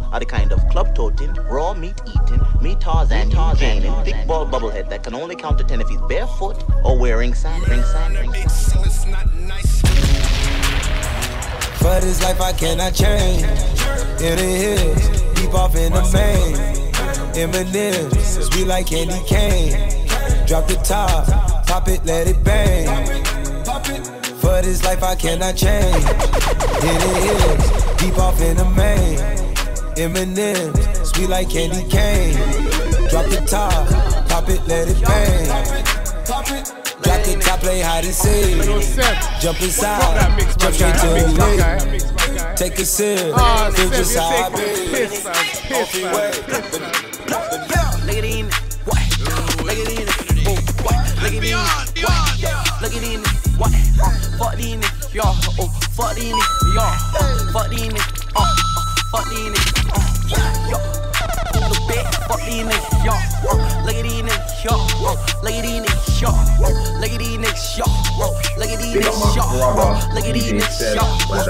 are the kind of club-toting, raw meat-eating, me Tarzan, gaining, big ball bubblehead that can only count to 10 if he's barefoot or wearing sand. For this life I cannot change. In the hills, deep off in the main. M&M's, sweet like candy cane. Drop the top, pop it, let it bang. For this life I cannot change. In the hills, deep off in the main. M&M's, sweet like candy cane. Drop the top, pop it, let it bang. Drop the top, play hide and seek. Jump inside, jump straight to the lead. Take a sip, feel just how I be. Look at in, what? Look at in, what? Look at in, what? Look at in, what? Fuck in it, y'all. Oh, fuck in it, y'all. Fuck in it, fuck in it, y'all. Look back, fuck in it, y'all. Look at in it, y'all. Look at in it, y'all. Look at in it, y'all. Look at in it, y'all. Look at in it, y'all.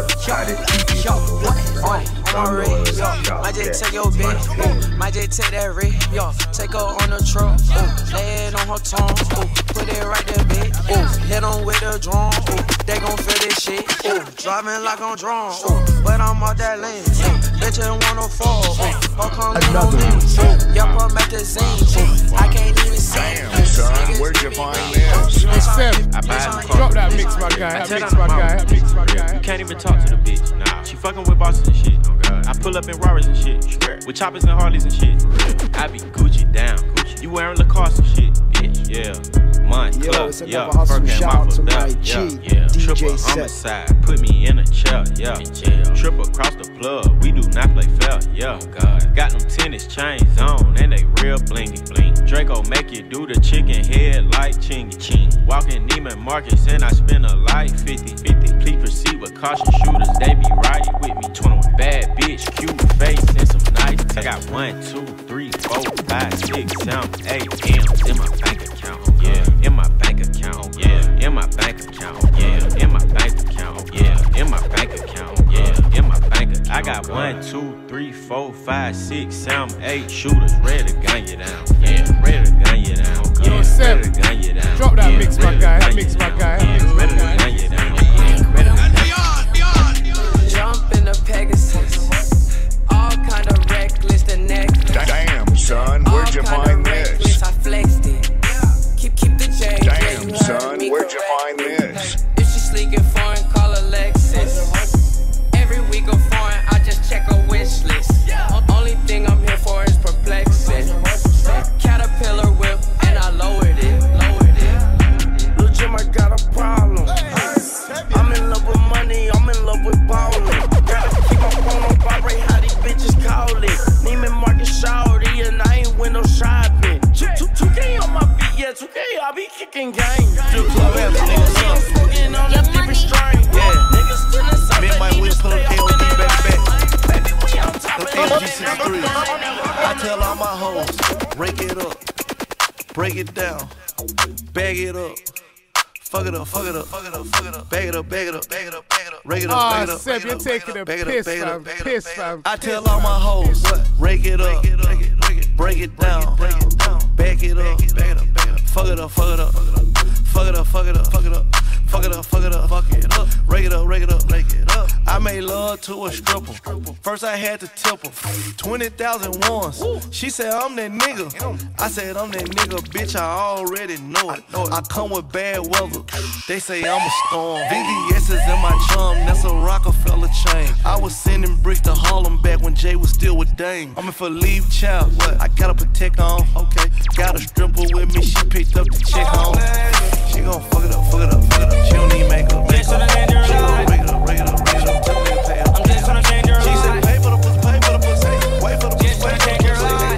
Might just take your bitch, might just take that rig, yo. Take her on the truck, lay it on her tongue, put it right there, bitch. Hit on with the drum, they gon' feel this shit. Driving like I'm drunk, but I'm out that lane. Bitch, you wanna fall, or come in on me. Yup, I'm at the scene, I can't even see. Damn, son, where'd you find this? Drop that mix, my guy. You can't even talk to the bitch. Nah, she fucking with bosses and shit. I pull up in Rarers and shit. With choppers and Harleys and shit. I be Gucci down. You wearing Lacoste and shit. Yeah. Mine club. Yeah. Hurricane Mafia. Yeah. Triple homicide. Put me in a chair. Yeah. Trip across the plug. We do not play fair. Yeah. Got them tennis chains on and they real blingy. Draco make you do the chicken head like chingy. Walking Neiman Marcus and I spend a life 50. Please proceed with caution. Shooters, they be right with me. 21 bad bitch, cute face and some nice. I got 1, 2, 3, 4, 5, 6, 7, 8 M's in my bank account. Yeah, in my bank account. Yeah, in my bank account. Yeah, in my bank account. Yeah, in my bank account. Yeah, in my bank account. I got 1, 2, 3, 4, 5, 6, 7, 8 shooters ready to gun you down. Yeah, ready to gun you down. Yeah, ready to gun you down. Drop that mix, my guy. That mix, my guy. Ready to gun you down. Jump in the Pegasus, all kind of reckless, the necklace. Damn, son, where'd you find this? I flexed it. Keep the J. Damn, son, where'd you find this? If she sleek and foreign, call her Lexus. Every week of foreign, I just check a wish list. Only thing I'm here for is perplexing. Caterpillar whip, and I lowered it. Lil' Jim, I got a problem. I'm in love with money, I'm in love with ballin'. Gotta keep my phone on vibrate, how these bitches call it. Neiman Marcus shawty, and I ain't window shopping. 2K on my feet, yeah, 2K, I be kicking game. The club has niggas smoking on that different strain. Yeah, niggas still inside. Me and my wheel pull up, KOD back. MG63. I tell all my hoes, break it up, break it down, bag it up. Fuck it up, fuck it up, fuck it up, fuck it up, bag it up, bag it up, bag it up, bag it up, rake it up, bag it up. Seb, you're taking a piss, fam. I tell all my hoes, rake it up, break it down, bag it up, fuck it up, fuck it up, fuck it up, fuck it up, fuck it up, fuck it up, fuck it up, fuck it up, rake it up, rake it up, rake it up. I made love to a stripper. First I had to tip her 20,000 once. She said I'm that nigga. I said I'm that nigga, bitch. I already know it. I come with bad weather. They say I'm a storm. VVS is in my chum. That's a Rockefeller chain. I was sending bricks to Harlem back when Jay was still with Dame. I'm in for leave child. I gotta protect on. Okay. Got a stripper with me. She picked up the check on. She gon' fuck it up, fuck it up, fuck it up. She don't need makeup. She gon' break it up, break it up, break it up. I'm just tryna change your life. She said, pay for the pussy, pay for the pussy. Wait for the pussy, wait for the pussy.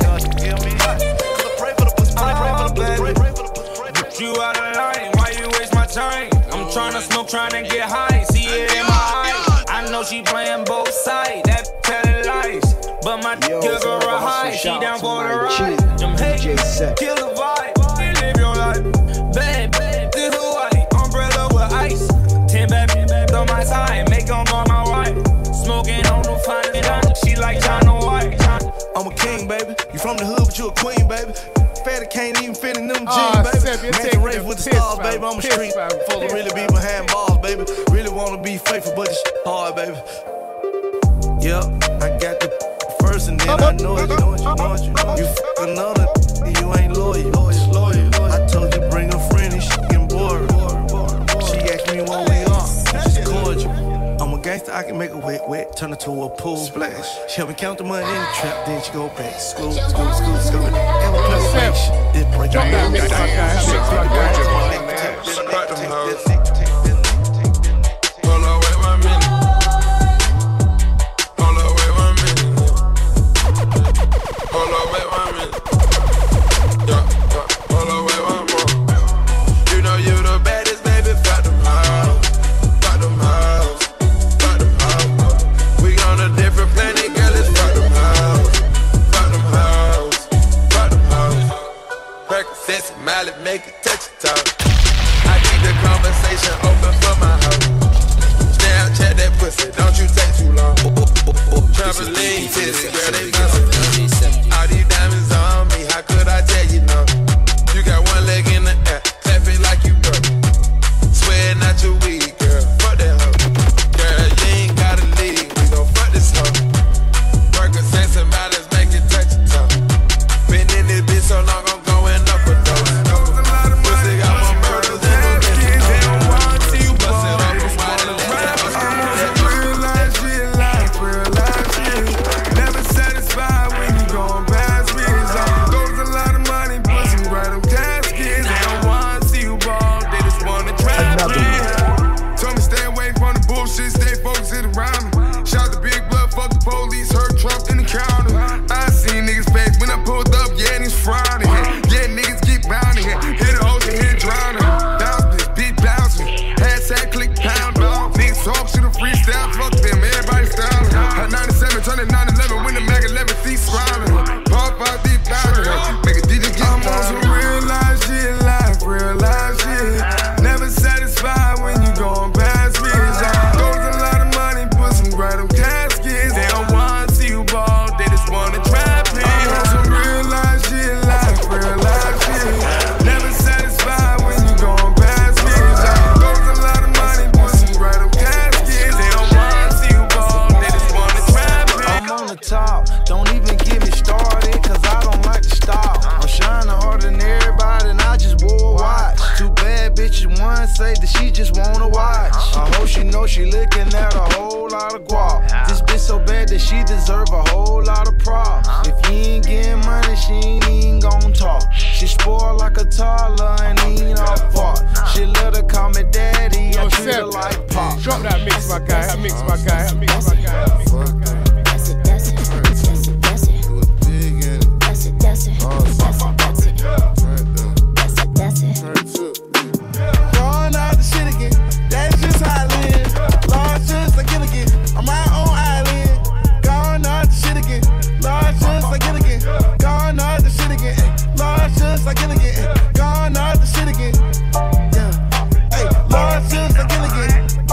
Pray for the pussy, pray for the pussy, pray for the pussy. Put you out of line, why you waste my time? I'm tryna smoke, tryna get high. See it in my eyes. I know she playing both sides, that telling lies. But my give her a high, she down for the ride. Them hate, kill the vibe, live your life. Bad, this is white, umbrella with ice. 10 bad on my side, make them on my wife. Smoking on the fine, she like China White. from the hood, but you a queen, baby. Fatty can't even fit in them jeans, baby. Matching race with the stars, baby. I'm a street full of really be behind bars, baby. Really wanna be faithful, but it's hard, baby. Yep, I got the first and then I know it. You fuck another, you ain't loyal. I told you bring a friend and she getting bored. She asked me what we are, she's cordial. I'm a gangster, I can make a wet, turn it to a pool splash. She help me count the money in the trap, then she go back. School. And we play action. It break Drop that mix, my guy. Make it touch your toe. I keep the conversation open for my hoe. Snapchat that pussy, don't you take too long. Trampoline titties, girl, they bouncing. All these diamonds on me, how could I tell you no? You got one leg in the air, clap it like you broke. Sweating out your weed, girl, fuck that hoe. Girl, you ain't gotta leave, we gon' fuck this hoe. Work a sense of balance, make it touch your toe. Been in this bitch so long, I'm going up a dose. Drop that mix, my guy. That mix, my guy. That mix, my guy. Going out the shit again. That's just how I live. Lord, just like it again. On my own island. Going out the shit again. Lord, just like it again. Going out the shit again. Lord, just like it again. Going out the shit again. Yeah. Hey, Lord, just like it again.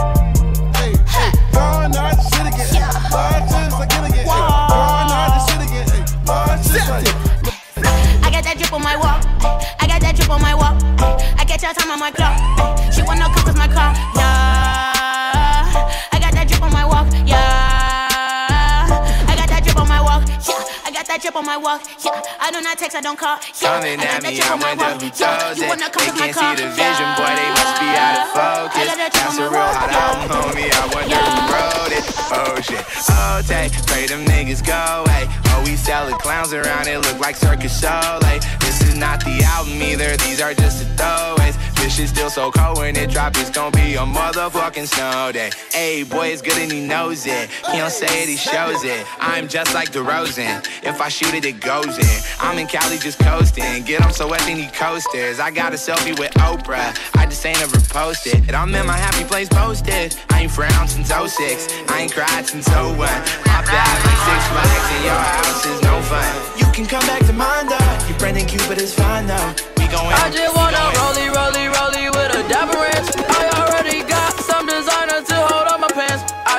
Time on my clock, she wanna come cause my car, yeah. I got that drip on my walk, yeah. I got that drip on my walk, yeah. I got that drip on my walk, yeah. I do not text, I don't call, yeah. Coming at me, I wonder who does it. They can't see the vision, boy, they must be out of focus. That's a real hot album, homie, I wonder who wrote it. Oh shit, oh take, pray them niggas go away. Oh, we selling clowns around, it look like Circus Soleil. This is not the album either, these are just the throwaways. This shit's still so cold when it drop, it's gon' be a motherfucking snow day. Ayy, boy, it's good and he knows it. He don't say it, he shows it. I'm just like DeRozan. If I shoot it, it goes in. I'm in Cali just coasting. Get him so wet, then he coasters. I got a selfie with Oprah. I just ain't ever posted. And I'm in my happy place posted. I ain't frowned since 06. I ain't cried since 01. Pop out like 6 flags in your house is no fun. You can come back to mine though. Your Brendan Cupid is fine though. I just wanna rollie with a dapper ranch. I already got some designer to hold on my pants. I just want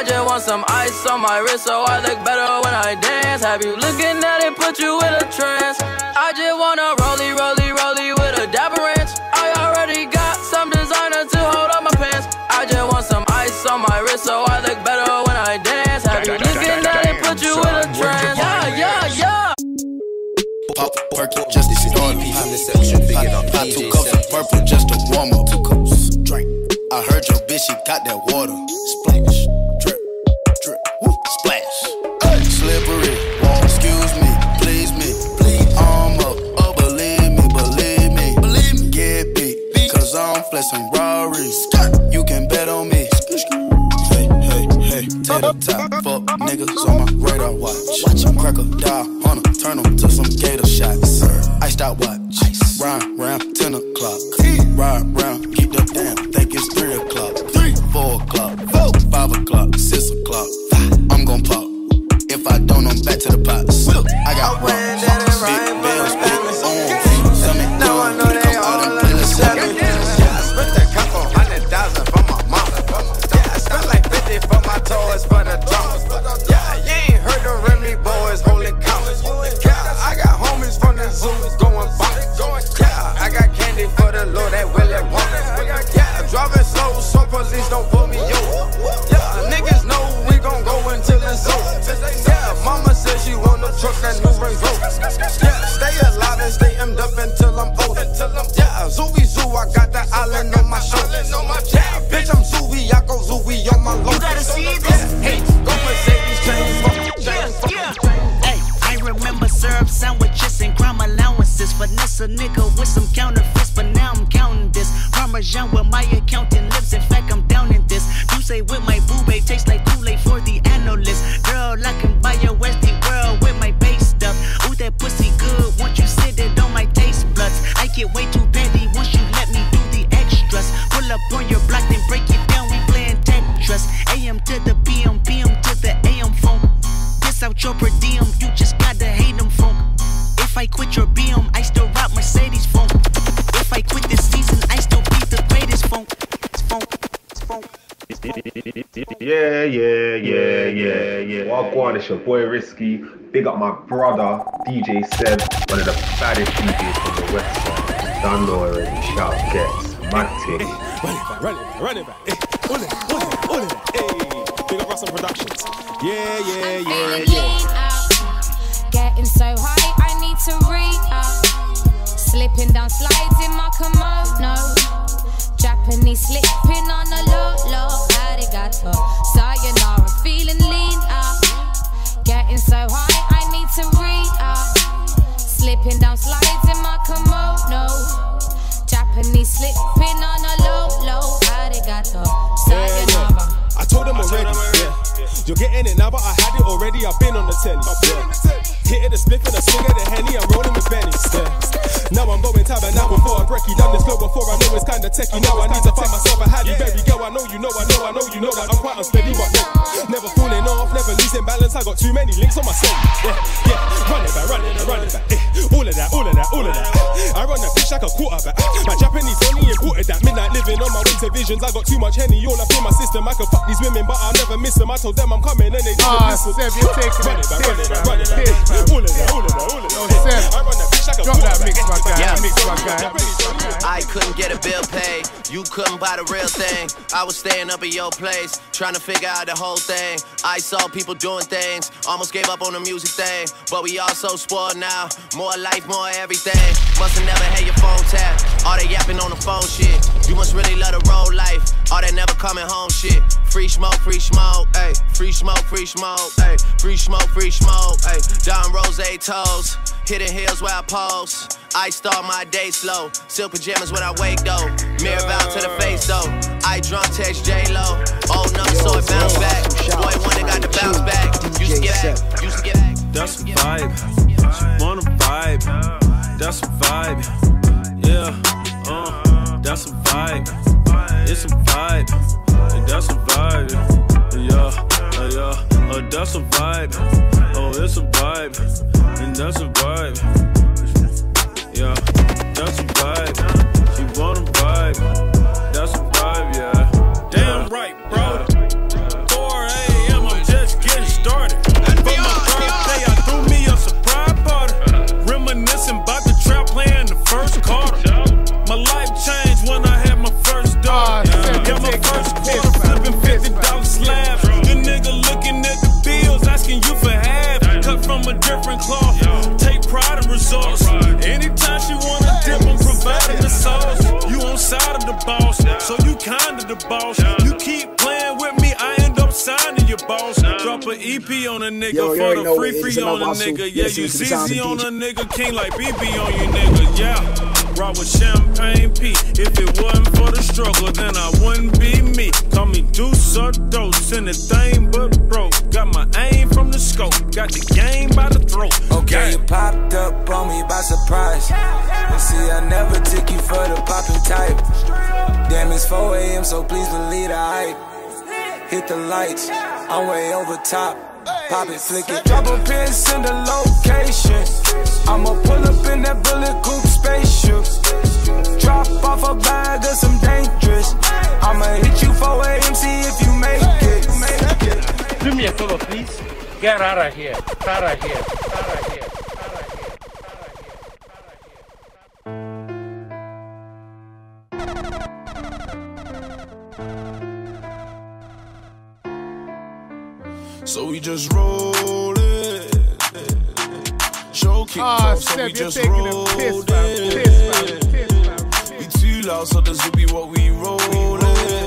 want some ice on my wrist so I look better when I dance. Have you looking at it, put you in a trance? I just wanna rollie, rollie, rollie with a dapper ranch. I already got some designer to hold up my pants. I just want some ice on my wrist so I look better when I dance. Have you looking at it, put you in a trance? Yeah. Pop a perky just to start. Pop 2 cups of purple just to warm up. 2 cups, drink. I heard your bitch, she got that water. Splash, drip, drip, whoop, splash. Slippery, won't excuse me, please me. Arm up, oh believe me. Get beat, cause I'm flexing Rarries. You can bet on me. Hey, tater top, fuck niggas on my radar watch them crocodile hunter, turn them to some gator shots. Iced out watch, ride round 10 o'clock. Ride round, keep the damn, think it's 3 o'clock. 4 o'clock, 5 o'clock, 6 o'clock. I'm gon' pop, if I don't, I'm back to the pots. I got rocks, big bills, big on. Stomach now I know they all in the seven. I spent a couple $100,000 for my mama. I spent like 50 for my toys for the drama. Yeah, you ain't heard the Remy boys holding counts. Yeah, I got homies from the zoo going bonkers. Yeah, I got candy for the Lord that Willie Wonka. Yeah, driving slow so police don't pull me over. Yeah, niggas know we gon' go until it's over. Yeah, mama said she want no truck that new Range Rover. Yeah, stay alive and stay emmed up until I'm older. Yeah, Zooey Zoo, I got the island on my shoulder. Yeah, bitch, I'm Zooey, I go Zooey on my logo. You gotta see this. Hey, go Mercedes, Hey, I remember syrup sandwiches and crime allowances. Finesse a nigga with some counterfeits, but now I'm counting this. Parmesan with my accountant lips, in fact I'm down in this. You say with my boo babe, tastes like Kool-Aid for the analyst. Girl, I can buy your Westie world with my base stuff. Ooh, that pussy good, once you sit it on my taste buds. I get way too petty once you let me do the extras. Pull up on your block, then break it down, we playing Tetris. AM to the PM, PM to the AM phone. Piss out your per diem, you just gotta hate them funk. If I quit your BM, I still rock Mercedes funk. If I quit this season, I still be the greatest funk. Yeah. Wagwan, it's your boy Risky. Big up my brother, DJ Seb, one of the baddest DJs from the west side. Done know already, shout gets, mad ting. Run it back. Pull it. Hey, big up Russell Productions. Yeah. Getting so high, I need to re-up. Slipping down slides in my kimono. Japanese slipping on the low. Arigato, sayonara, feeling lean up. Getting so high, I need to re-up. Slipping down slides in my kimono. Japanese slipping on the low. Arigato, sayonara. I told them already, you're getting it now, but I had it already. I've been on the telly. Hitting the split and the swing of the Henny, I'm rolling with Benny. Now I'm going tab and now before I break you down this flow before I know it's kinda techie. Now I need to find myself a Halle Berry girl. I know you know that I'm quite unsteady, but never falling off, never losing balance. I got too many links on my set. Yeah. Run it back. All of that. I run the bitch like a quarterback. My Japanese only imported that. Midnight living on my way to visions. I got too much Henny all up in my system. I can fuck these women, but I'll never miss them. I told them I'm coming and they didn't listen. Seb, you're taking run it back. All of that. Seb, I run the bitch like a drop that mix, my guy. Yeah. Mix, my guy. I couldn't get a bill paid. You couldn't buy the real thing. I was staying up at your place, trying to figure out the whole thing. I saw people doing things, almost gave up on the music thing. But we all so spoiled now. More life, more everything. Must've never had your phone tapped. All that yapping on the phone shit. You must really love the road life. All that never coming home shit. Free smoke, ayy. Free smoke, ayy. Free smoke, ayy. Don Rose toes. Hitting hills where I pose. I start my day slow. Silk pajamas when I wake though. Mirror bow to the face though. I drunk text J-Lo. Old number so it bounce back. Boy one that got the bounce back. Used to get back. That's a vibe. She wanna vibe. That's a vibe. Yeah. That's a vibe. It's a vibe. That's a vibe. Yeah. That's a vibe. Oh, it's a vibe. And that's a vibe. Yeah. That's a vibe. She wanna vibe. That's a vibe, yeah. Damn right, bro. 4 a.m. I'm kinda the boss. You keep playing with me, I end up signing your boss. Drop an EP on a nigga for the free on a nigga. Yeah, you ZZ on a nigga, king like BB on you nigga. Yeah, rock with Champagne P. If it wasn't for the struggle, then I wouldn't be me. Call me Deuce or Dose, anything but broke. Got my aim from the scope, got the game by the throat. Okay, you popped up on me by surprise. And see, I never took you for the poppin' type. Damn, it's 4 AM, so please believe the hype. Hit the lights, I'm way over top. Pop it, flick it, drop a pin, send a location. I'ma pull up in that bullet coupe spaceship. Drop off a bag of some dangerous. I'ma hit you 4 AM, see if you make it. Do me a favor, please. Get out of here. Out of here. Out of here. So we just roll it. Show kicked off, so we just roll it. We too loud, so this will be what we roll it.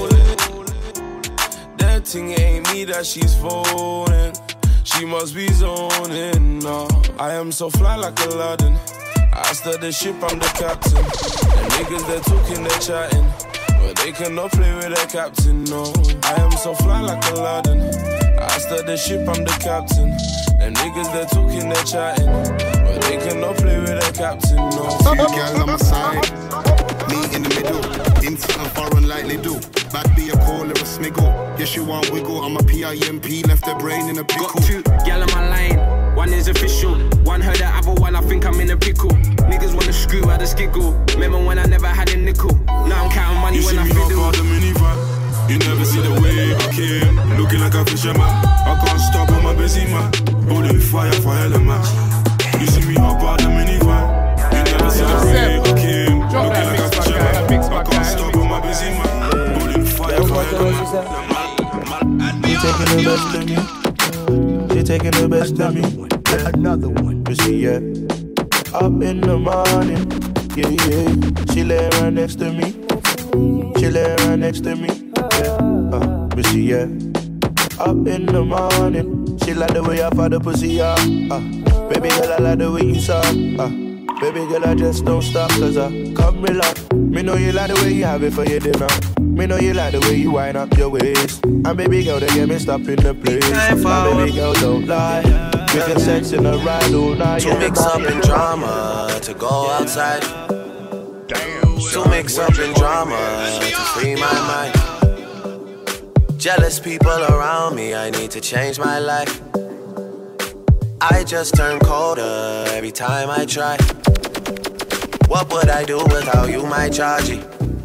That thing ain't me that she's phoning. She must be zoning. No, I am so fly like Aladdin. I stir the ship, I'm the captain. The niggas they're talking, they're chatting, but they cannot play with their captain. No, I am so fly like Aladdin. I stir the ship, I'm the captain. Them niggas, they're talking, they're chatting, but they cannot play with their captain, no. See a girl on my side, me in the middle. Instant and foreign like they do. Bad be a call or a sniggle. Yes, you want wiggle, I'm a PIMP, left their brain in a pickle. Got 2 gal on my line, one is official. One heard the other one, I think I'm in a pickle. Niggas wanna screw out the skiggle. Remember when I never had a nickel? Now I'm counting money when I fiddle. You never see the way I came, looking like a fisherman. I can't stop on my busy man, holding fire for element. You see me up out the minivan. You never see the way I came, looking like a fisherman. I can't stop on my busy man, holding fire for element. You taking the best of me, she taking the best of me. Another one, you see yeah. Up in the morning, yeah yeah. She lay right next to me, she lay right next to me. But she yeah. Up in the morning, she like the way I find the pussy, yeah. Baby girl, I like the way you suck. Baby girl, I just don't stop, cause I come relax. Me know you like the way you have it for your dinner. Me know you like the way you wind up your waist. And baby girl, they get me stop in the place. And baby girl, don't lie. We can sex in a ride all night. To mix up in drama, to go outside. To mix up in drama, to free my mind. Jealous people around me, I need to change my life. I just turn colder every time I try. What would I do without you, my Chargy?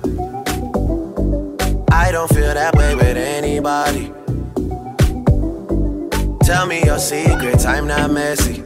I don't feel that way with anybody. Tell me your secrets, I'm not messy.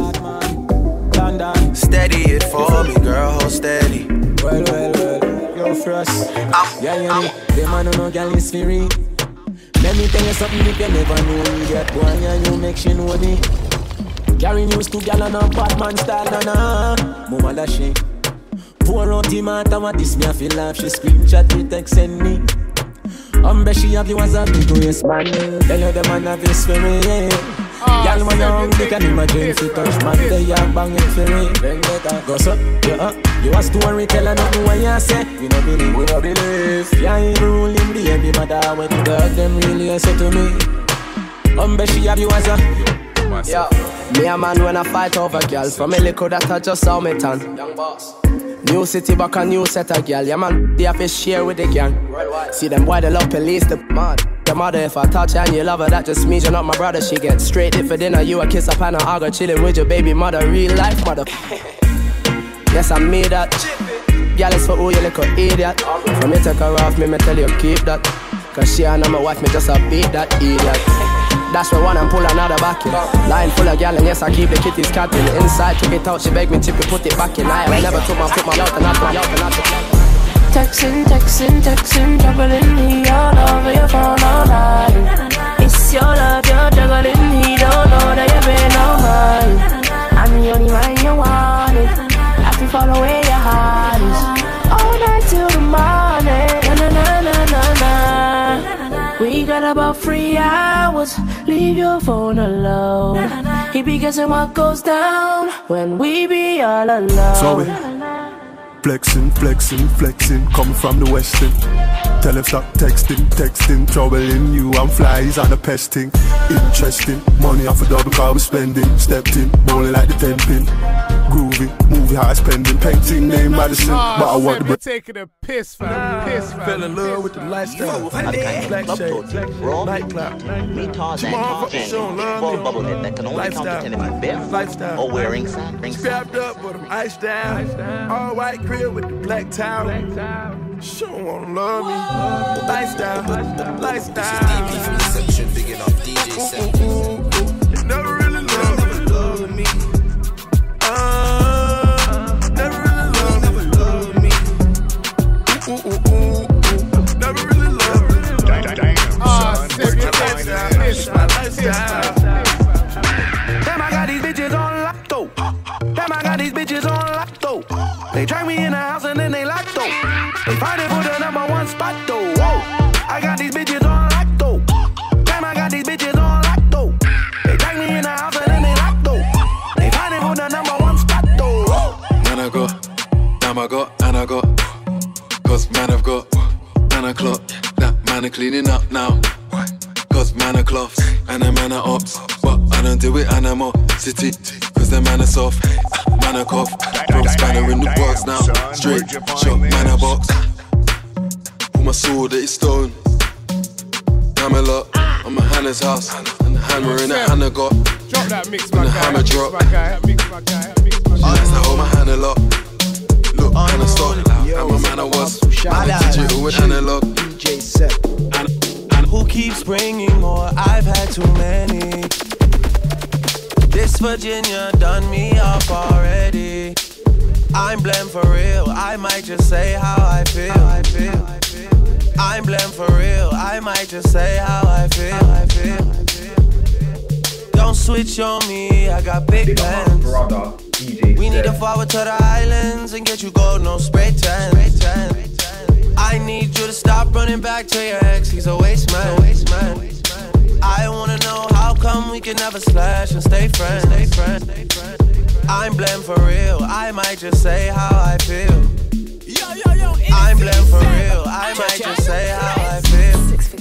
Steady it for me, girl, hold steady. Well, yo, Frost. Yeah, you know, the man who no girl is free. Let me tell you something if you never know me. That boy and you make she know me. Carry news to gal and a bad man style, na. Mama da she. Pour out the matter, what this me I feel like. She screenshot me, text send me. She have you as a big waist man. Tell you the man have his spirit. Gal man hungry, can imagine if you touch man. They have bang it for me. Go so, yeah. You a story teller, nothing what you say. We no believe, we no believe. Yeah, you ruling the baby mother. When the girl them really say to me. She have you as a. Yo, me a man when I fight over girl. From a little that I just saw me turn. Young boss. New city back a new set of girl. Yeah man, they have to share with the gang. See them boy they love police, the mad. The mother if I touch her and you love her, that just means you're not my brother. She get straight it for dinner, you a kiss up and I go chilling with your baby mother. Real life mother. Yes I made that. Girl is for who you little idiot. From me take her off, me tell you keep that. Cause she and my wife, me just a beat that idiot. That's why one and pull another back in. Line full of gal and yes I keep the kitties catting. Inside took it out, she begged me to put it back in. I never took my foot out and out. Texting, juggling me all over your phone all night. It's your love, you're juggling me, don't know that you've been on mine. I'm the only one you wanted. I can follow where your heart is. All night till the morning, na na na na na. leave your phone alone. He be guessing what goes down when we be all alone. So we flexing, coming from the western. Tell him stop texting, troubling you and flies on the pesting. Interesting, money off a double car we spending. Stepped in, bowling like the 10-pin. Groovy, movie high spending, painting name Madison, but I want the taking a piss, fam. Fell in love with the lifestyle. Black shade, nightclub. Me Tarzan talking, full bubble head that can only comprehend me barefoot or wearing sandals. Strapped up, but I'm iced down. All white crib with the black towel. She don't wanna love me. Lifestyle. This is DP from the section, bigging up DJ Seven. Never really loved me. Never really loved me. Never really loved me. It's my lifestyle. Damn, I got these bitches on lock though. They drag me in the house and then they lock though. They fighting for the #1 spot though. Whoa, I got these bitches on lock though. Damn, I got these bitches on lock though. They drag me in the house and then they lock though. They fighting for the #1 spot though. Whoa. Man I got, damn I got, and I got. Cause man I've got, 9 o'clock. That man are cleaning up now. Cause man are cloths, and a man are ops. But I don't do it animosity. Cause the man are soft, man are cough. Throw spanner in the works now. Straight shot, man a box. Pull my sword at his stone. Hammer lock, on my Hannah's house. And the hammer in the Hannah got. Drop that mix, my guy. And the hammer drop. That's the whole my Hannah lock. Look, Hannah stop. And my man I was. Digital with Hannah lock. DJ Set. And who keeps bringing more? I've had too many. This Virginia done me up already. I'm blamed for real, I might just say how I feel. I'm blamed for real, I might just say how I feel. Don't switch on me, I got big plans. We need to forward to the islands and get you gold, no spray tan. I need you to stop running back to your ex, he's a waste man. I wanna know how come we can never slash and stay friends. I'm blamed for real, I might just say how I feel. I'm blamed for real, I might just say how I feel.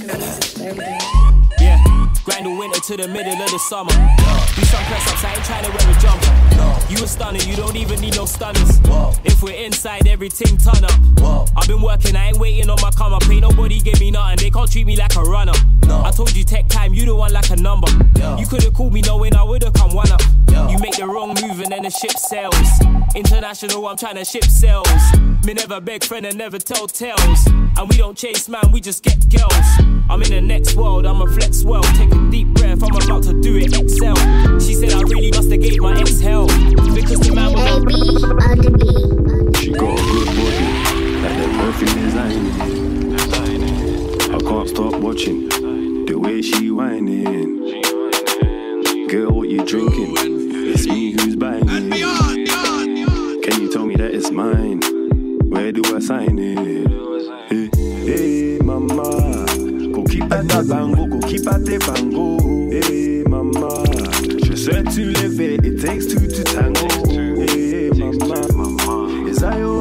Yeah, grind the winter to the middle of the summer. Do some press ups, I ain't trying to wear a jumper. You a stunner, you don't even need no stunners. If we're inside, everything turn up. I've been working, I ain't waiting on my come up. Ain't nobody give me nothing, they can't treat me like a runner. I told you take time, you the one like a number. You could've called me knowing I would've come one up. You make the wrong move and then the ship sails. International, I'm trying to ship sales. Me never beg friend and never tell tales. And we don't chase man, we just get girls. I'm in the next world, I'm a flex well. Take a deep breath, I'm about to do it, excel. She said I really must have gave my ex hell. Because the man was she got a good body, like the perfect designing. I can't stop watching the way she whining. Girl, what you drinking? It's me who's buying it. Can you tell me that it's mine? Where do I sign it? Hey, hey, mama, go keep at that bango, go keep at the bango. Hey, mama, je sais tu lever, it takes two to tango. Hey, mama, is I oh?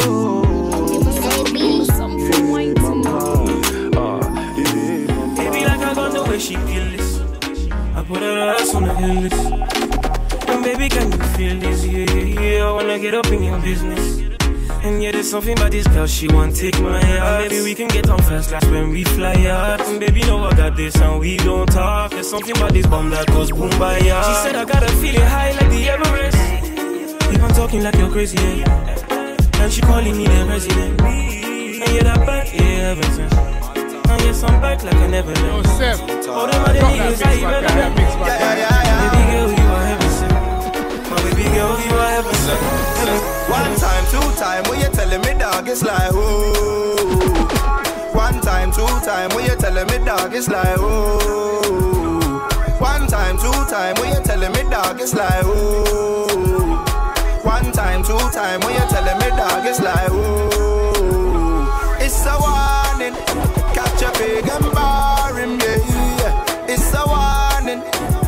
Baby, like I got the way she feel this. I put her ass on the hill list. And baby, can you feel this? Yeah, I wanna get up in your business. And yeah, there's something about this girl, she want take my heart. Maybe we can get on first class when we fly out. And baby, know I got this and we don't talk. There's something about this bomb that goes boom by ya. She said I got a feeling high like the Everest. Keep on talking like you're crazy, yeah. And she calling me the resident. And yeah, that back, yeah, everything. And yes, I'm back like I never left. All them other niggas, I even left. Baby girl, you are everything. My baby girl, you are everything. One time, two time, when you telling me dog, it's like oh. One time, two time, when you telling me dog, it's like oh. One time, two time, when you telling me dog, it's like oh. One time, two time, when you telling me dog, it's like oh. It's a warning, catch a big and bar him, yeah. It's a warning,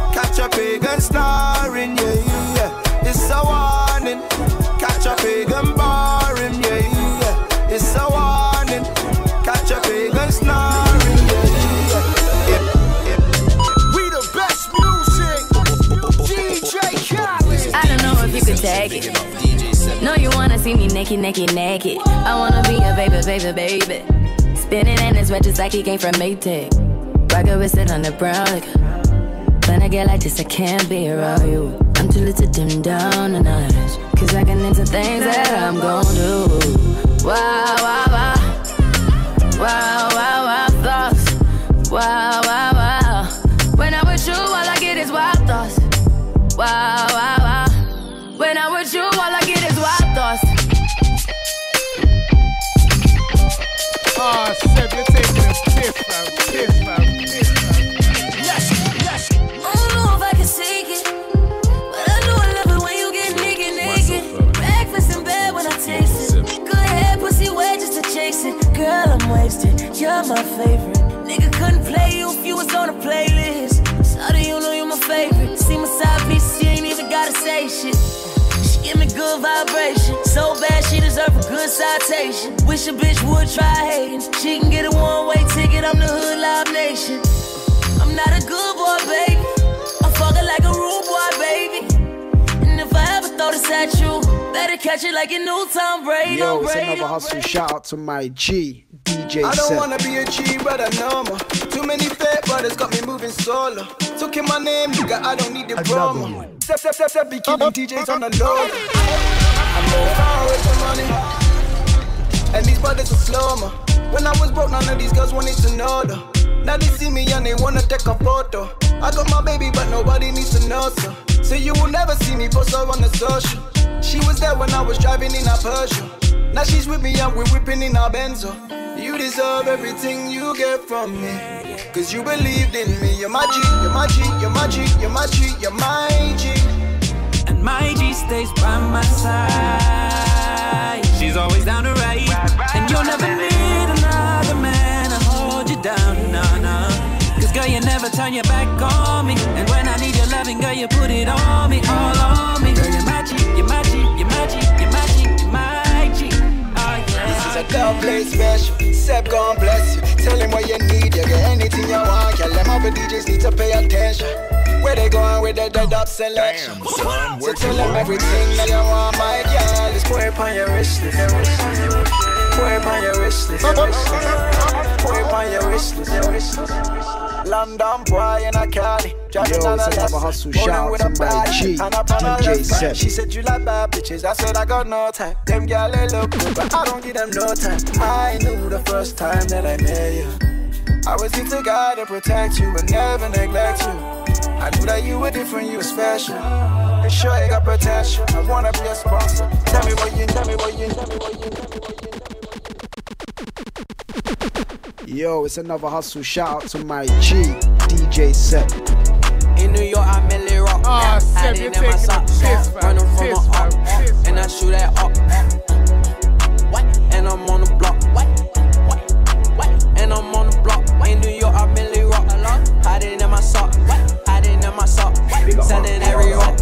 snoring, yeah, yeah. It's a warning. Catch a pagan barring, yeah, yeah. It's a warning. Catch a pagan snoring, yeah, yeah. We the best music. DJ Khaled. I don't know if you could take it. No, you wanna see me naked, naked, naked. I wanna be a baby, baby, baby. Spinning in his red just like he came from Maytag. Rocket with it on the brown liquor. When I get like this, I can't be around you. I'm too little to dim down the notch. Cause I can into things that I'm gon' do. Wow, wow, wow. Wow, wow, wow, thoughts. Wow, wow, wow. When I'm with you, all I get is wild thoughts. Wow, wow, wow. When I'm with you, all I get is wild thoughts. Oh, Seb, you're taking a piss, fam. Piss, fam. Piss, fam. Yes, yes. I don't know if I can take it, but I know I love it when you get naked, naked. Breakfast in bed when I taste it. Good head, pussy wet just to chase it. Girl, I'm wasted. You're my favorite. Nigga couldn't play you if you was on a playlist. Sorry, you know you're my favorite. See my side piece, you ain't even gotta say shit. Give me good vibration. So bad she deserve a good citation. Wish a bitch would try hating. She can get a one-way ticket, I'm the hood Live Nation. I'm not a good boy, baby. I'm fucking like a rude boy, baby. And if I ever throw this at you, better catch it like a new Tom Brady. Yo, it's another hustle. Shout out to my G, DJ I don't Seth. wanna be a G, but I know more. Too many fake brothers got me moving solo. Took in my name, nigga, I don't need the promo. Step, be killing DJs on the low. I'm moving far away from money. And these brothers are slow-mo. When I was broke, none of these girls wanted to know though. Now they see me and they wanna take a photo. I got my baby, but nobody needs to know so you will never see me post her on the social. She was there when I was driving in a Peugeot. Now she's with me and we're whipping in our Benzo. You deserve everything you get from me, cause you believed in me. You're my G, you're my G, you're my G, you're my G, you're my G. And my G stays by my side. She's always down to ride. And you'll never need another man to hold you down, no, no. Cause girl, you never turn your back on me. And when I need your loving, girl, you put it on me, all on me. Girl, you're my G, you're my G, you're my G, you're my G, you're my G. Oh yeah. This is a girl play special. Seb gon' bless you. Tell him what you need, you get anything you want. Tell them other DJs need to pay attention. Where they going with the dead up selection? So tell them everything that you want, my girl. Just put it on your wristless. Put it on your wristless. Put it on your wristless. London boy in a Cali. Yo, it's another hustle. Shout out to my G, DJ Seth. She said you like bad bitches. I said I got no time. Them gal they look good, but I don't give them no time. I knew the first time that I met you, I was here to guide and protect you, but never neglect you. I knew that you were different, you were special. You sure you got potential. I wanna be a sponsor. Tell me what you, tell me what you, tell me what you, tell me what you. Yo, it's another hustle. Shout out to my G, DJ Seth. In New York, I Millie Rock. Oh, Seb, you're taking a piss, fam. Running from Piss, a up, fam. and I shoot that up. And I'm on the block. And I'm on the block. In New York, I Millie Rock. Hiding in my sock. Hiding in my sock. Selling every rock.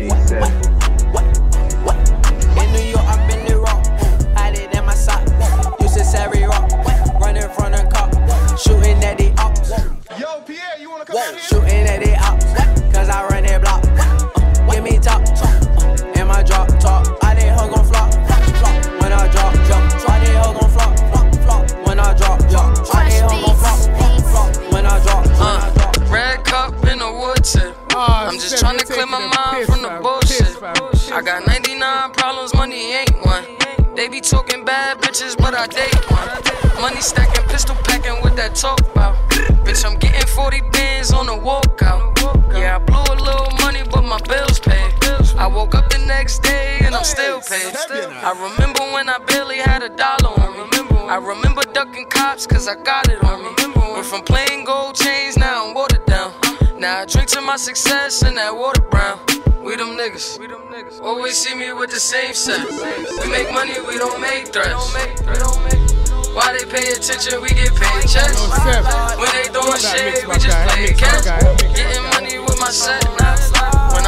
In New York, I Millie Rock. Hiding in my sock. Used to Sari Rock. Running from the cop. Shooting at the ops. Yo, Pierre, you wanna come out here? Shooting at the ops. Cause I run that block. Give me top. In my drop top. I didn't hug on flop. When I drop, jump. I didn't hug on flop. When I drop, jump. I didn't hug on flop. When I drop, red cup in the wood tip. I'm just trying to clear my mind from the bullshit. I got 99 problems, money ain't one. They be talking bad bitches, but I date one. Money stacking, pistol packing with that talk about. Bitch, I'm getting 40 bands on the walkout. Yeah, I blew a little money, but my bills paid. I woke up the next day and I'm still paid. I remember when I barely had $1 on me. I remember ducking cops cause I got it on me. Went from plain gold chains, now I'm watered down. Now I drink to my success and that water brown. We them niggas. Always see me with the same set. We make money, we don't make threats. Why they pay attention, we get paid checks. When they throwing shit, we just play catch. Getting money with my set. When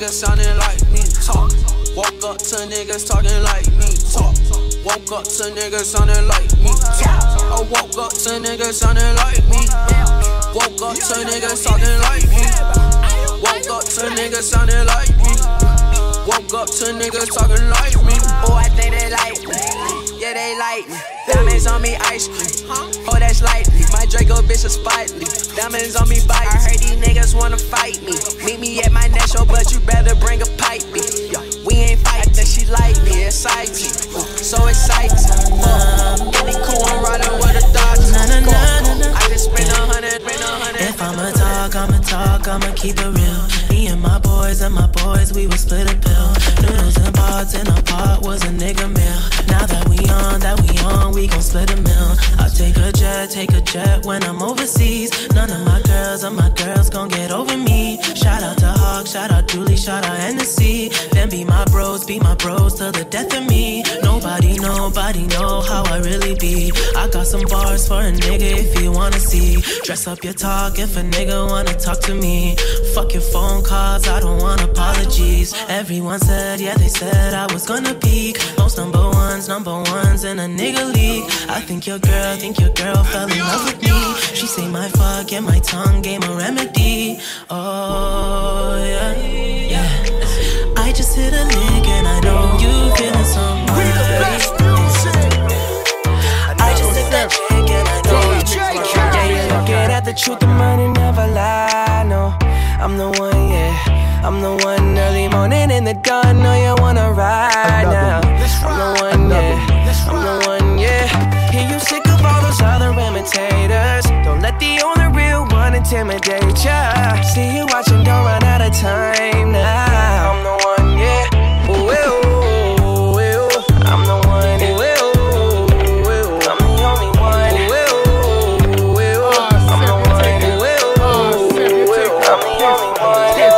niggas sounding like me. Talk. Woke up to niggas talking like me. Talk. Woke up to niggas sounding like me. Talk. I woke up to niggas sounding like me. Woke up to niggas talking like me. Woke up to niggas sounding like me. Woke up to niggas talking like me. Oh, I think they like me. Yeah, they like me. Diamonds on me, ice cream. Oh, that's lightly. My Draco bitch is spitely. Diamonds on me, bite. I heard these niggas wanna fight me. Meet me at my next show, but you better bring a pipe me. We ain't fighting, she like me, excites me. So exciting. Any cool, I'm riding with a Dodge. I just spend 100. If I'ma talk, I'ma keep it real. Me and my boys, we would split a pill. Noodles and pots in a pot was a nigga meal. Now that we on, we gon' split a meal. I'll take a jet when I'm overseas. None of my girls gon' get over me. Shout out to Hawk, shout out Julie, shout out Hennessy. Then be my bros till the death of me. Nobody know how I really be. I got some bars for a nigga if you wanna see. Dress up your talk if a nigga wanna talk to me. Fuck your phone calls, I don't want apologies. Everyone said, yeah, they said I was gonna peak. Most number ones in a nigga league. I think your girl fell in love with me. She say my fuck and my tongue gave a remedy. Oh, yeah, yeah. I just hit a lick and I know you feeling some way. I just hit that chick and I know you looking at the truth, the money never lie, no. I'm the one, yeah. I'm the one early morning in the dawn. Know you wanna ride now. I'm the one, yeah. I'm the one, yeah. Hear you sick of all those other imitators. Don't let the only real one intimidate ya. See you watching, don't run out of time now. I'm the one, yeah. Ooh, ooh, ooh. I'm the one, ooh, ooh, ooh. I'm the only one, ooh, ooh, ooh. I'm the one, ooh, ooh, ooh. I'm the only one.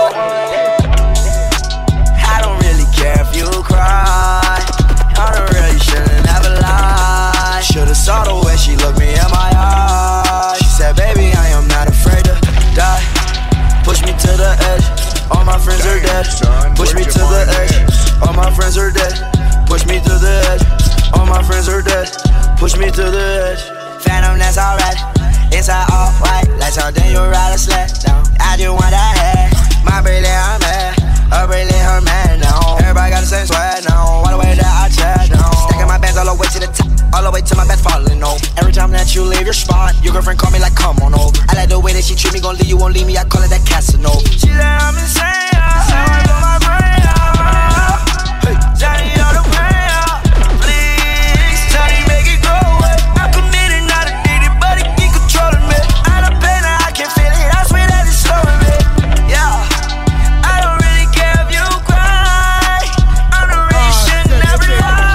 I don't really care if you cry. I don't really shouldn't ever lie. Should've saw the way she looked me in my eyes. She said, baby, I am not afraid to die. Push me to the edge. All my friends are dead. Push me to the edge. All my friends are dead. Push me to the edge. All my friends are dead. Push me to the edge. Phantom, that's alright. Inside all white. Lights out, then you ride a sled down. I just want that head. My bracelet, I'm mad. Her bracelet, her man now. Everybody got the same sweat now. All the way that I chat now. Stacking my bands all the way to the top. All the way to my bed falling over. Every time that you leave your spot, your girlfriend call me like, come on over. I like the way that she treat me, gon' leave you, won't leave me. I call it that Casanova. She said I'm insane, I blow my brain out. Hey, Johnny on the way out. Please, Johnny, make it go away. I'm committed, not addicted, but it keep controlling me. I don't pain, I can feel it. I swear that it's slowing me. Yeah, I don't really care if you cry. I'm the real shit, never lie.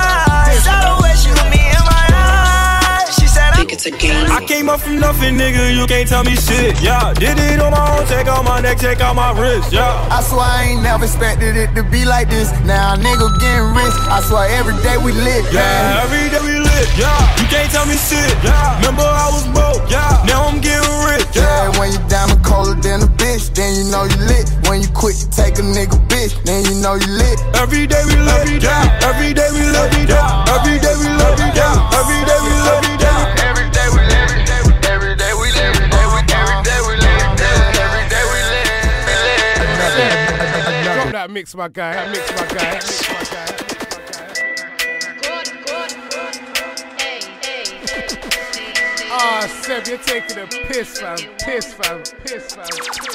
I came up from nothing, nigga, you can't tell me shit, yeah. Did it on my own, check out my neck, check out my wrist, yeah. I swear I ain't never expected it to be like this. Now nigga getting rich, I swear every day we lit, yeah. Every day we lit, yeah. You can't tell me shit, yeah. Remember I was broke, yeah. Now I'm getting rich, yeah. When you diamond colder than a bitch, then you know you lit. When you quit to take a nigga bitch, then you know you lit. Every day we lit, yeah. Every day we lit, yeah. Every day we lit, yeah. Every day we lit, yeah. That mix, my guy. That mix, my guy. That mix, my guy. Ah, Seb, you're taking a piss, fam. Piss, fam. Piss, fam.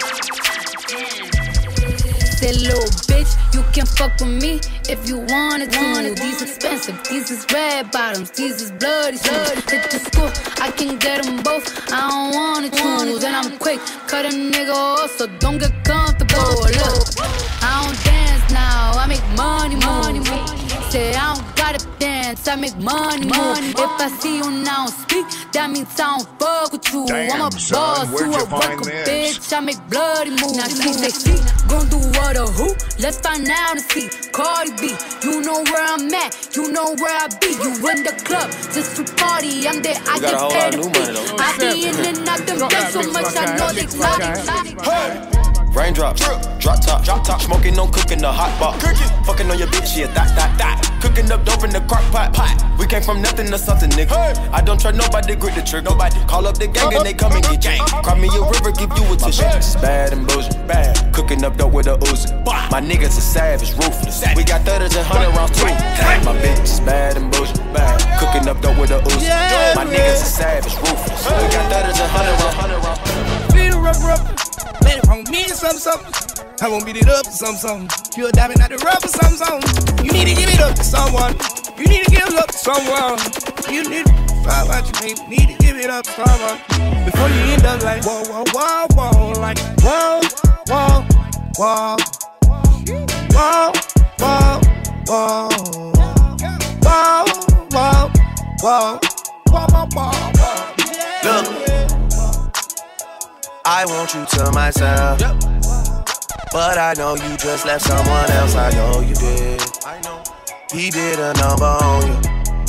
Say, little bitch, you can fuck with me if you wanted to. These expensive, these is red bottoms, these is bloody shoes. Hit the school, I can get them both. I don't wanna choose, and I'm quick, cut a nigga off, so don't get comfortable. Look, I don't dance now, I make money. Say I don't gotta dance, I make money. If I see you now speak, that means I don't fuck with you. Damn, I'm a boss, where'd you you a find worker, this? bitch. I make bloody moves. Now she say she gon' do what or who? Let's find out and see. Cardi B, you know where I'm at, you know where I be. You in the club just to party, I'm there, I get paid to be. I be in and out them days so much, I know they clock. Raindrops, drop top, smoking on cooking the hot pot. Fucking on your bitch, yeah, that. Cooking up dope in the crock pot. We came from nothing to something, nigga. I don't trust nobody, grip the trigger. Nobody call up the gang and they come and get gang. Cry me a river, give you a tissue. My bitch is bad and bullshit, bad. Cooking up dope with a Uzi. My niggas are savage, ruthless. We got 30s and 100 rounds too. My bitch is bad and bullshit, bad. Cooking up dope with a Uzi. My niggas are savage, ruthless. We got 30s and 100 rounds. Feel rough. Let it from me something. I won't beat it up to something. You're diving at the rough or something. You need to give it up to someone. You need to give it up to someone. You need to find out you need to give it up to someone. Before you end up like whoa, whoa, whoa, whoa. Like whoa, whoa, whoa. Whoa, whoa, whoa. Whoa, whoa, whoa. Whoa, whoa, whoa. Look, I want you to myself. But I know you just left someone else. I know you did. He did a number on you.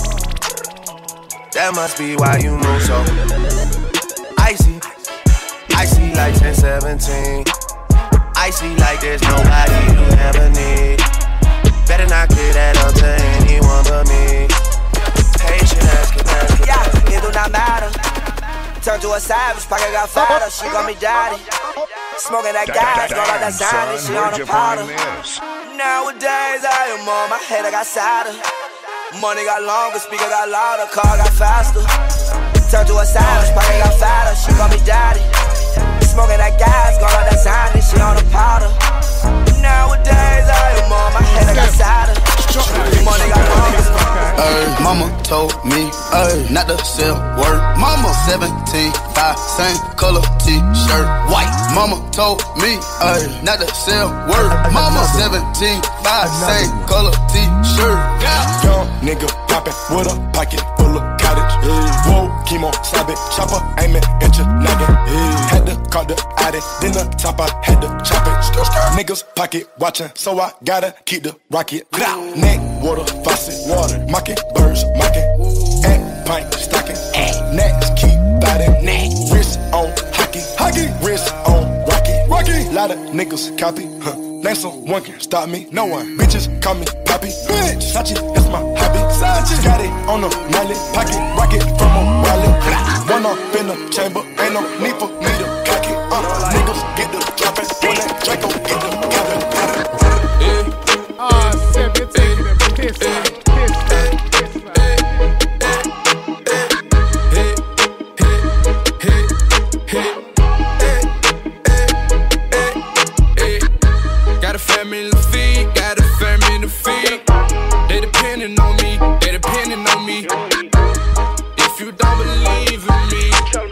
That must be why you move so icy like 10-17. Icy like there's nobody you ever need. Better not get that up to anyone but me. Patient as yeah, it do not matter. Turned to a savage, pocket got fatter. She got me daddy. Smoking that gas, girl like that Zanny. She on the powder. Nowadays I am on my head, I got sadder. Money got longer, speaker got louder, car got faster. Turned to a savage, pocket got fatter. She got me daddy. Smoking that gas, girl like that Zanny. She on the powder. Nowadays I am on my head, I got sadder. Money got longer. Mama told me, not to sell word. Mama 17, 5, same color t-shirt, white. Mama told me, not to sell word. Mama 17, 5, same color t-shirt. Young nigga poppin' with a pocket full of cottage. Whoa, chemo, slap it, chopper, aim it, inch it, noggin. Had to call the addict, then the top I had to chop it. Niggas pocket watchin', so I gotta keep the rocket. Neck, water, faucet, water, mocking, birds, mocking. And pint, stocking, next, keep biting. Wrist on hockey, wrist on rocky. Lot of niggas copy, name someone can stop me. No one, bitches call me Poppy. Bitch, Sachi, that's my hobby. Sachi, got it on the mallet, pocket rocket from a wallet. One off in the chamber, ain't no need for me to cock it. Niggas get the dropping, when that Draco get the Seb, you're taking a piss. Got a family to feed, got a family to feed. They depending on me, If you don't believe in me,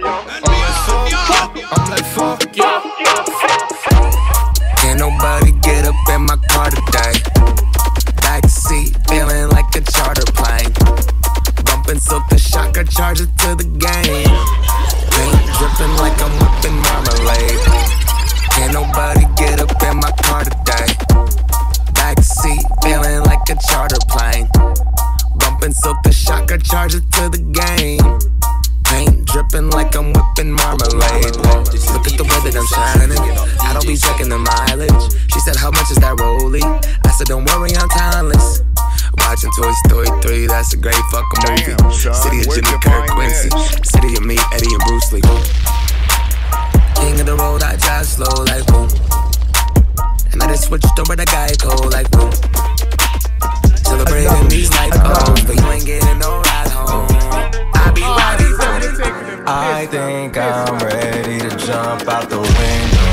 I'm like fuck you. Can't nobody get up in my car today. Backseat, feeling like a charter plane. Bumping silk the shotgun, charge it to the game. Paint dripping like I'm whipping marmalade. Can't nobody get up in my car today. Backseat, feeling like a charter plane. Bumping silk the shotgun, charge it to the game. Paint dripping like I'm whipping marmalade. Look at the way that I'm shining. I don't be checking the mileage. She said, how much is that rollie? I said, don't worry, I'm timeless. Watching Toy Story 3, that's a great fucking movie. City of Jimmy Kirk, Quincy. City of me, Eddie and Bruce Lee. King of the road, I drive slow like boom. And I just switched over to Geico like boom. Celebrating these night calls, but you ain't getting no ride home. I be ready. I think I'm ready to jump out the window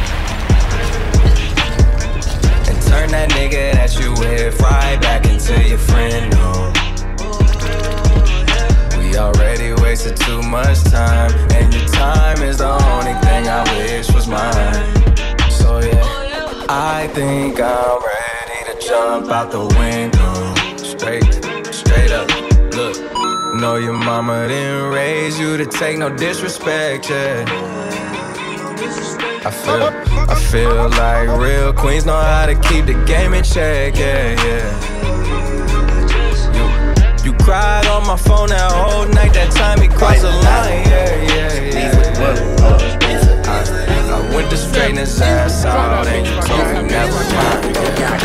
and turn that nigga that you with right back into your friend. No, we already wasted too much time, and your time is the only thing I wish was mine. So yeah, I think I'm ready to jump out the window. Straight up, look. Know your mama didn't raise you to take no disrespect, yeah. I feel like real queens know how to keep the game in check, yeah. You cried on my phone that whole night, that time he crossed the line, yeah. I with the straighten his ass out, and you told me never mind.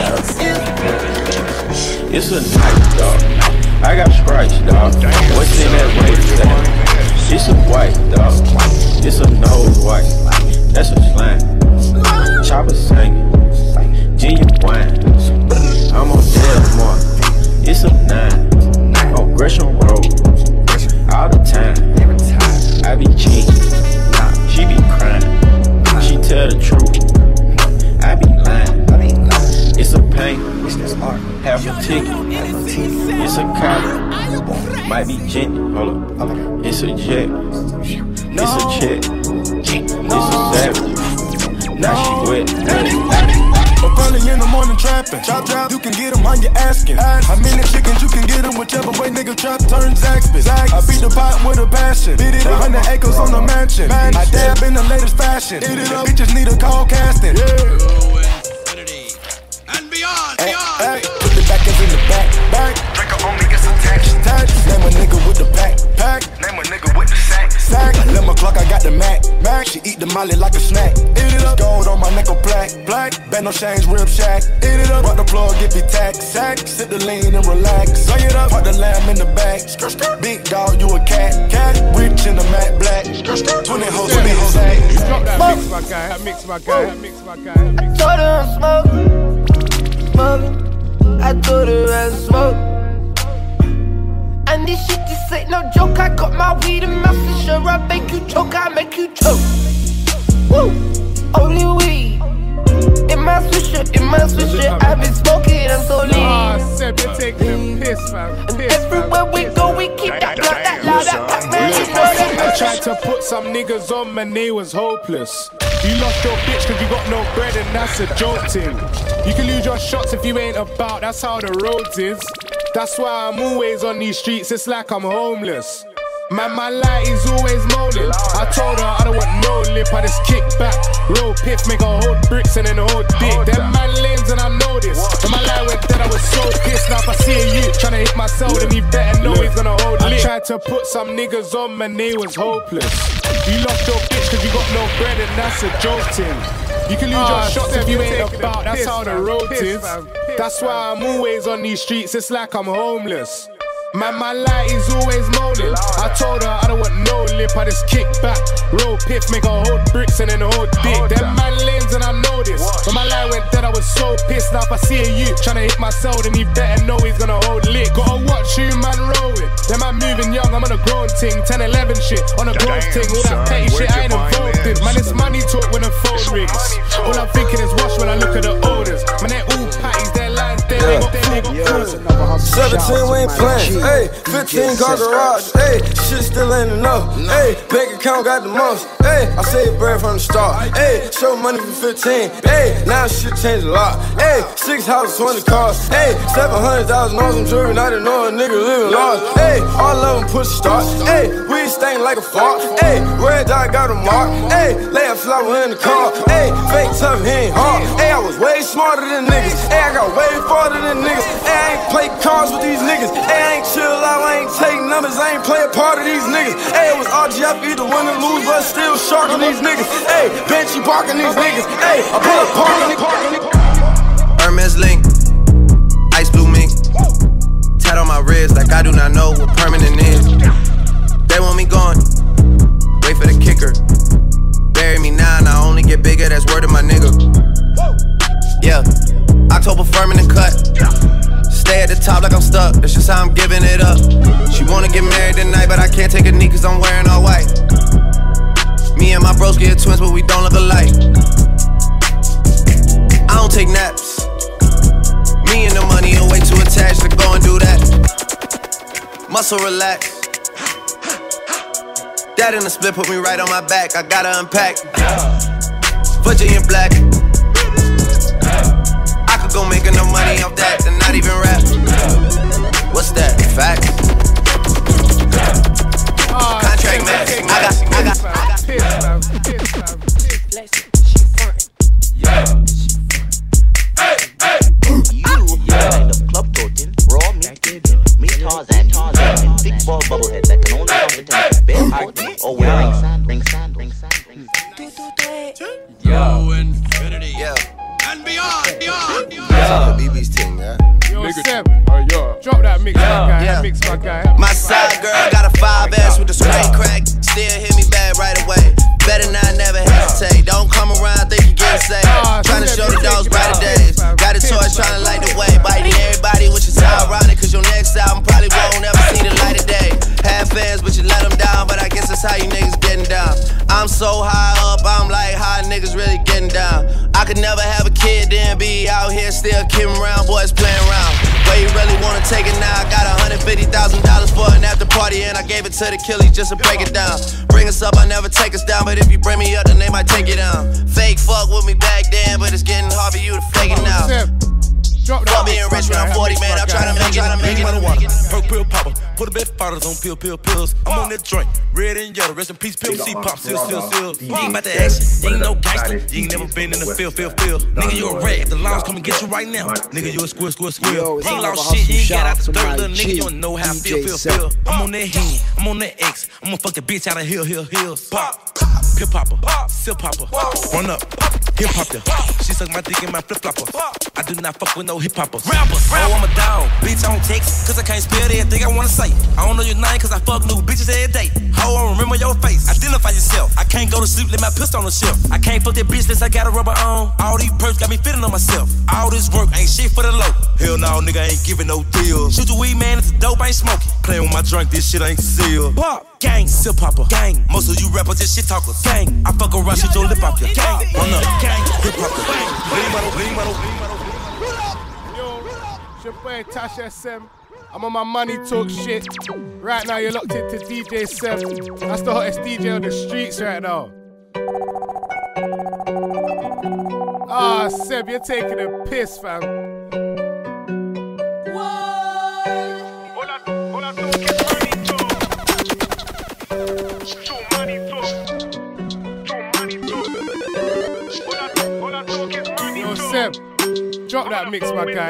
It's a night, dog. I got stripes, dog. What's in that waist, dog? It's a white, dog. It's a nose white. That's a slang. Chopper singing. Genuine. I'm on Delmar. It's a 9. On Gresham Road. All the time. I be cheating. She be crying. She tell the truth. I be lying. It's a pain. Half a ticket. It's a cop. Might be Jenny. Hold up. It's a jet. It's a check. It's a savage. Now she wet. Up early in the morning trapping. Chop, you can get them on your asking. How many chickens you can get them, whichever way nigga trap turn Zaxby's. I beat the pot with a passion. Beat it 100 acres on the mansion. I dab in the latest fashion. Bitches need a call casting. And beyond, Hey, put the back in the back. Drink up on me, get some tax. Name a nigga with the pack. Name a nigga with the sack. 11 o'clock, I got the Mac. She eat the molly like a snack. Eat it up. Gold on my neck of black. Bet no change, rib shack. Eat it up. Rock the plug, get me tax. Sip the lean and relax. Lay it up. Put the lamb in the back. Big dog, you a cat. Rich in the matte black. 20 hoes in the sack. Drop that mix, my guy. I told her I'm smoking. I told her I smoke. And this shit just ain't no joke. I got my weed in my swisher. I make you choke, I make you choke. Woo, only weed in my swisher, I've been smoking, I'm so lean. Seb, you're taking the piss, fam. And everywhere we go, we keep that blood, that loud, that man, you know that. I tried to put some niggas on, man, they was hopeless. You lost your bitch cause you got no bread and that's a joke thing. You can lose your shots if you ain't about, that's how the roads is. That's why I'm always on these streets, it's like I'm homeless. Man, my light is always moaning. I told her I don't want no lip, I just kick back. Roll piff, make her hold bricks and then hold dick. Them man lanes and I know this. When my light went dead, I was so pissed. Now if I see a youth tryna hit my cell, then he better know he's gonna hold lit. I tried to put some niggas on, man, they was hopeless. You lost your bitch cause you got no bread and that's a joke thing. You can lose your shots if you ain't about, that's how the road is. That's why I'm always on these streets, it's like I'm homeless. Man, my light is always moaning. I told her I don't want no lip, I just kick back. Roll piff, make her hold bricks and then hold dick. Them man lanes and I know this. When my light went dead, I was so pissed. Now if I see a youth tryna hit my cell, then he better know he's gonna hold lit. Gotta watch you, man, roll it. Them man moving young, I'm on a grown ting. 10, 11 shit, on a growth ting. All that petty shit I ain't involved in. Man, it's money talk when the phone rings. All I'm thinking is wash when I look at the orders. Man, they're all patties, they're lines, they're nigga. 17, we ain't playing. Hey, 15 car garage. Hey, shit still ain't enough. Hey, bank account got the most. Hey, I saved bread from the start. Hey, show money for 15. Hey, now shit changed a lot. Hey, 6 houses, 20 cars. Hey, $700,000 on jewelry. I didn't know a nigga living large. Hey, all of them push start. Hey, we stain like a fart. Hey, red dot got a mark. Hey, lay a flower in the car. Hey, fake tough, he ain't hard. Hey, I was way smarter than niggas. Hey, I got way farther than niggas. Hey, I ain't play cards with these niggas. Hey, I ain't chill out, I ain't take numbers, I ain't play a part of these niggas. Hey, it was RGF, either win or lose, but still sharking these niggas. Hey, Benchy barking these niggas. Hey, I pull up parking. Hermes link, ice blue mink, tat on my wrist like I do not know what permanent is. They want me gone, wait for the kicker. Bury me now and I only get bigger, that's word of my nigga. Yeah, October firm in the cut. Stay at the top like I'm stuck, that's just how I'm giving it up. She wanna get married tonight, but I can't take a knee cause I'm wearing all white. Me and my bros get twins, but we don't look alike. I don't take naps. Me and the money are way too attached to go and do that. Muscle relax. That in the split put me right on my back, I gotta unpack. Virginia black. Go make enough money off that and not even rap. What's that? Facts? Contract match. I got. Kind of club toting, raw meat Tarzan, thick ball bubblehead that can only competence barefoot or wearing sand. nigga. Drop that mix, my guy. That mix, my guy. My side girl got a 5S with a straight crack. Still hit me back right away. Better not never hesitate. Don't come around, think you get saved. Tryna show the dogs brighter days. Got a toy tryna light the way. Biting everybody, which is ironic, cause your next album probably won't ever see the light of day. Have fans, but you let them down. But I guess that's how you niggas getting down. I'm so high up, I'm like, how niggas really getting down? I could never have a kid, then be out here still kidding around, boys playing around. Where you really wanna take it now? I got $150,000 for an after party, and I gave it to the killies just to break it down. Bring us up, I never take us down, but if you bring me up, then they might take you down. Fake fuck with me back then, but it's getting hard for you to fake it now. Fuck being rich when I'm 40, man, I'm trying to make it. Perk pill popper, put a bit fathers on pills. I'm on that joint, red and yellow, rest in peace, Pimp C pop, seal. You ain't about the action, you ain't no gangster, you ain't never been in the field. Nigga, you a rat, the laws come and get you right now. Nigga, you a squirrel. You ain't lost shit, you ain't got out the dirt, little nigga, you don't know how I feel. I'm on that hand, I'm on that X, I'm gonna fuck the bitch out of hills. Pop, pill popper, seal popper, run up, hip hop ya. She suck my dick in my flip flopper. I do not fuck with no hip hoppers. Rappers, oh, I'm a dog, bitch, I don't text, cause I can't spell everything I wanna say. I don't know your name, cause I fuck new bitches every day. Ho, I remember your face, identify yourself. I can't go to sleep, let my pistol on the shelf. I can't fuck that bitch unless I got a rubber on. All these perks got me fitting on myself. All this work ain't shit for the low. Hell no, nigga, I ain't giving no deals. Shoot the weed, man, it's a dope, I ain't smoking. Playing with my drink, this shit ain't sealed. Pop, gang, seal popper, gang. Most of you rappers just shit talkers, gang. I fuck around, shoot your lip off ya, gang. Run up, gang, hip hopper, gang. It's your boy Tasha SM. I'm on my money talk shit. Right now you're locked into DJ Seb. That's the hottest DJ on the streets right now. Ah, Seb, you're taking a piss, fam. Yo, Seb, drop that mix, my guy.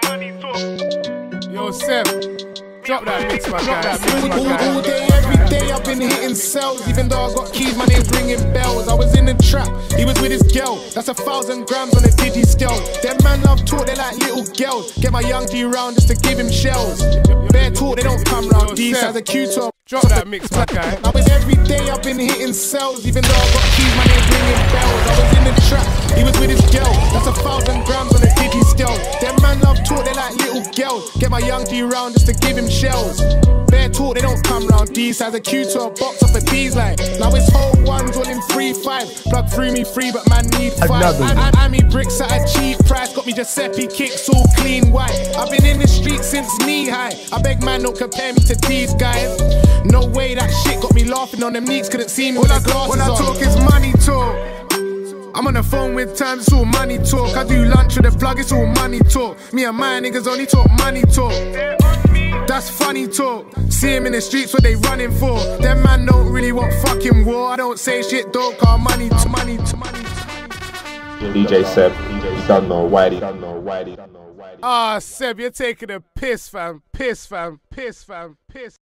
Yo, Seb, drop that mix, my guy. All day, every day, I've been hitting cells. Even though I got keys, my name's ringing bells. I was in the trap, he was with his girl. That's 1,000 grams on a digi scale. Them man love talk, they like little girls. Get my young G round just to give him shells. Bare talk, they don't come round. These has a Q-top. Drop that mix, my guy. I was every day, I've been hitting cells. Even though I got keys, my name's ringing bells. I was in the trap, he was with his girl. That's 1,000 grams on a digi scale. Them man love talk, they like little girls. Get my young G round just to give him shells. Bare talk, they don't come round. These has a Q-top box off of these like. Now his whole one's all in 3-5. Plug through me free, but man need 5. I mean bricks at a cheap price. Got me Giuseppe kicks all clean white. I've been in the street since knee high. I beg man, don't compare me to these guys. No way, that shit got me laughing on them neeks. Couldn't see me with the glasses when I talk, it's money talk. I'm on the phone with times, it's all money talk. I do lunch with a plug, it's all money talk. Me and my niggas only talk money talk. That's funny talk. See him in the streets, what they running for. Them man don't really want fucking war. I don't say shit, don't call money to money to money. DJ Seb, you don't know Whitey. Ah, Seb, you're taking a piss, fam. Piss, fam.